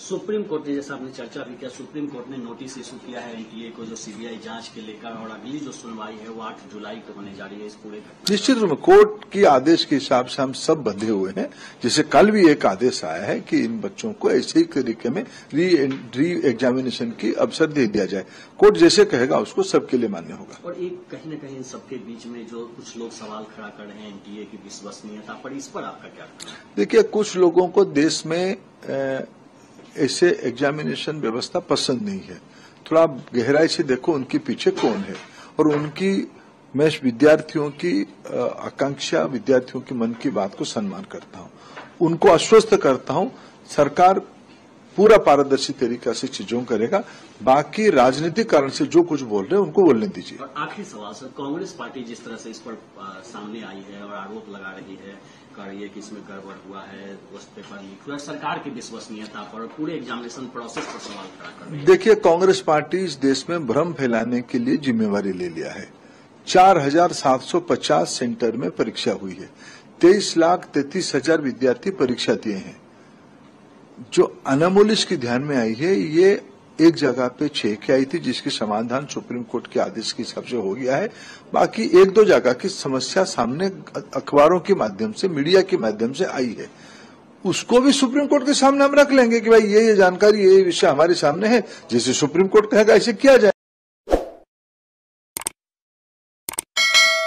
Supreme court ने, जैसा आपने चर्चा भी किया, सुप्रीम कोर्ट ने नोटिस इशू किया है एनटीए को जो सीबीआई जांच के लेकर, और अगली जो सुनवाई है वो 8 जुलाई को होने जा रही है इस पूरे घटना। निश्चित रूप में कोर्ट की आदेश के हिसाब से हम सब बंधे हुए हैं। जैसे कल भी एक आदेश आया है कि इन बच्चों को ऐसे ही तरीके में री एग्जामिनेशन की अवसर दे दिया जाए। कोर्ट जैसे कहेगा उसको सबके लिए मान्य होगा। और एक कहीं न कहीं इन सबके बीच में जो कुछ लोग सवाल खड़ा कर रहे हैं एनटीए की विश्वसनीयता पर, इस पर आपका क्या कहना है? देखिए, कुछ लोगों को देश में ऐसे एग्जामिनेशन व्यवस्था पसंद नहीं है। थोड़ा गहराई से देखो उनके पीछे कौन है, और उनकी मैं विद्यार्थियों की आकांक्षा, विद्यार्थियों की मन की बात को सम्मान करता हूं, उनको आश्वस्त करता हूं। सरकार पूरा पारदर्शी तरीका से चीजों करेगा। बाकी राजनीतिक कारण से जो कुछ बोल रहे हैं उनको बोलने दीजिए। और आखिरी सवाल सर, कांग्रेस पार्टी जिस तरह से इस पर सामने आई है और आरोप लगा रही है कि इसमें गड़बड़ हुआ है, उस पेपर लीक हुआ, सरकार की विश्वसनीयता पर और पूरे एग्जामिनेशन प्रोसेस पर सवाल खड़ा कर रही है। देखिए, कांग्रेस पार्टी इस देश में भ्रम फैलाने के लिए जिम्मेवारी ले लिया है। 4750 सेंटर में परीक्षा हुई है। 23,33,000 विद्यार्थी परीक्षा दिए हैं। जो अनामोली इसकी ध्यान में आई है, ये एक जगह पे 6 की आई थी, जिसकी समाधान सुप्रीम कोर्ट के आदेश के हिसाब से हो गया है। बाकी 1-2 जगह की समस्या सामने अखबारों के माध्यम से, मीडिया के माध्यम से आई है। उसको भी सुप्रीम कोर्ट के सामने हम रख लेंगे कि भाई ये जानकारी, ये विषय हमारे सामने है। जैसे सुप्रीम कोर्ट कहेगा ऐसे किया जाए।